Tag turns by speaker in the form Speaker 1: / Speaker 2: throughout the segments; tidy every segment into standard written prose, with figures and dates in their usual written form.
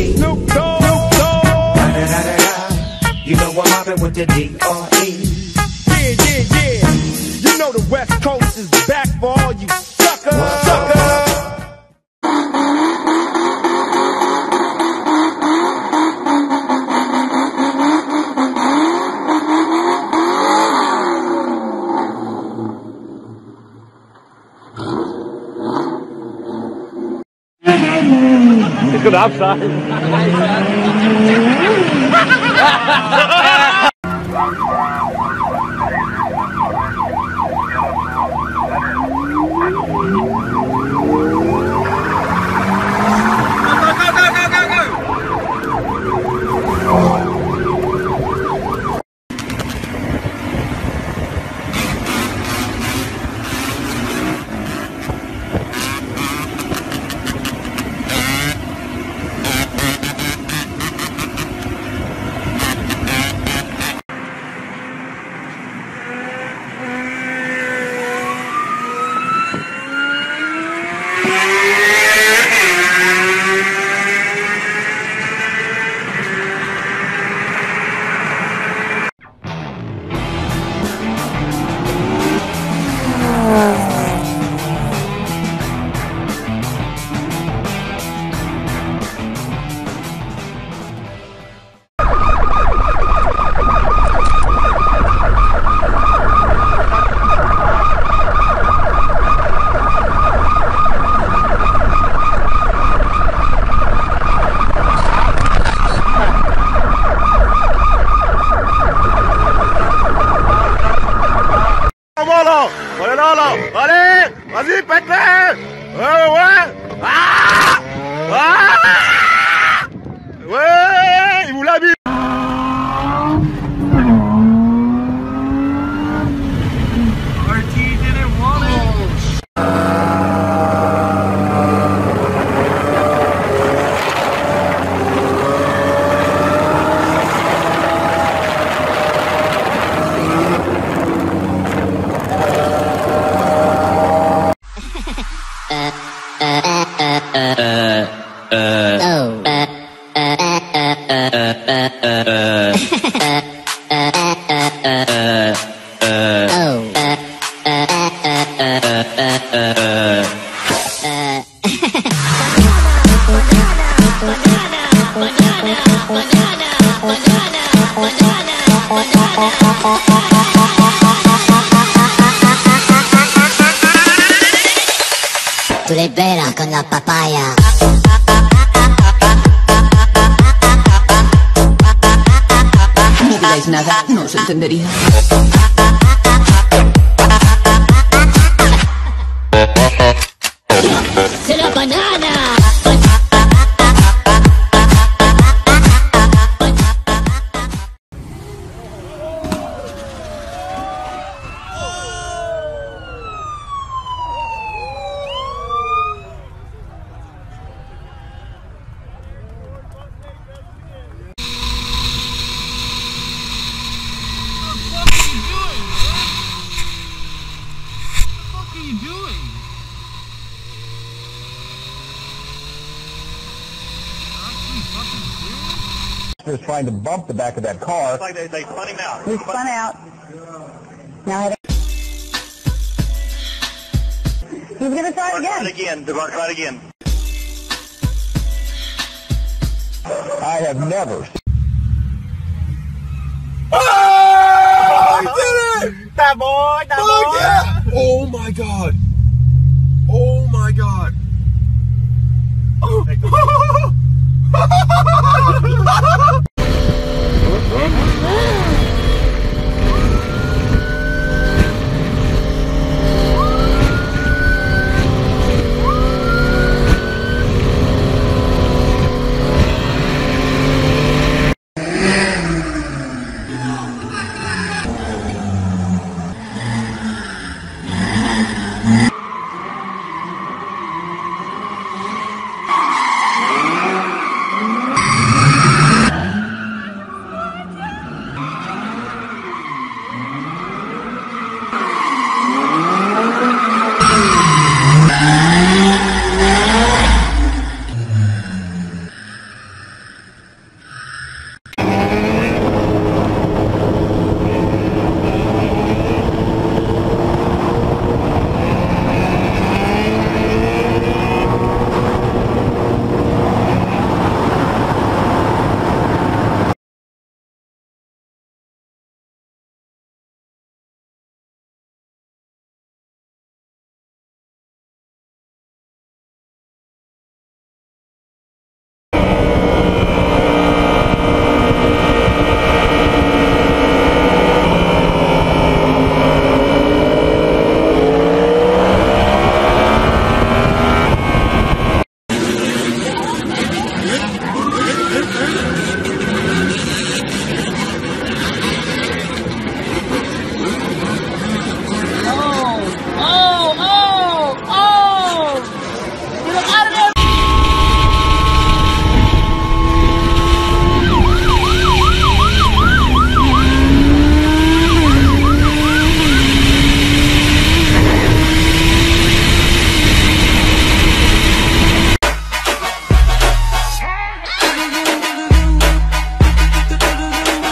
Speaker 1: D.R.E.
Speaker 2: Snoop Dogg.
Speaker 1: You know I'm mobbing with the D.R.E.
Speaker 2: Yeah. You know the West Coast is back for all you suckers.
Speaker 3: It's good outside. Balik! Masih Petre! Weh! Ibu Labi! RT didn't want it!
Speaker 4: Tu liberas con la papaya.
Speaker 5: No digáis nada, no os entendería.
Speaker 4: ¡Se la banana!
Speaker 3: Was trying to bump the back of that car.
Speaker 6: It's like they spun him out.
Speaker 7: We spun out. Now he's going to try it again.
Speaker 6: Try it again.
Speaker 3: I have never.
Speaker 2: Oh, he did it! That boy! Yeah. Oh my God! Oh my God!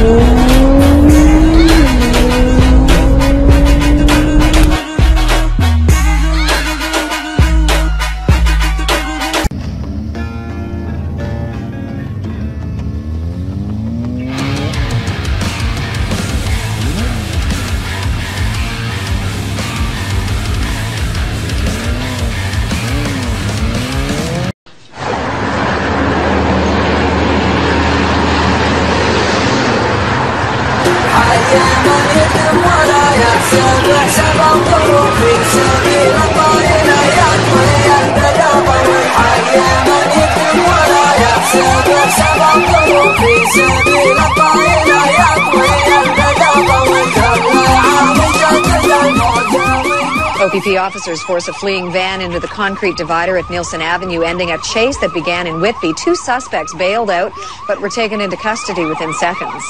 Speaker 6: OPP officers force a fleeing van into the concrete divider at Nielsen Avenue, ending a chase that began in Whitby. 2 suspects bailed out, but were taken into custody within seconds.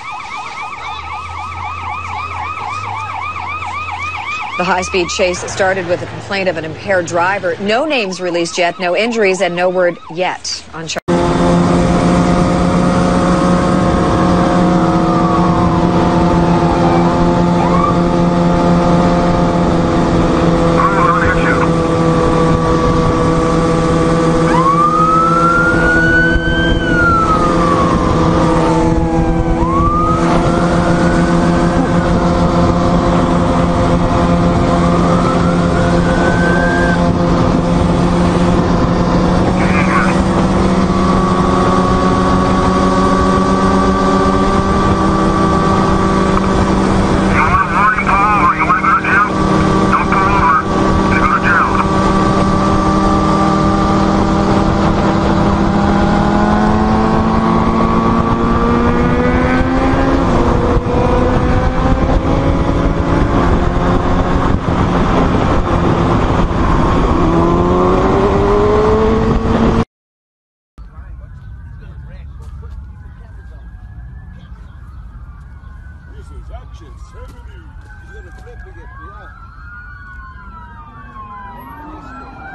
Speaker 6: The high-speed chase started with a complaint of an impaired driver. No names released yet, no injuries, and no word yet on charges.
Speaker 2: This is Action 70. He's gonna flip to get me out.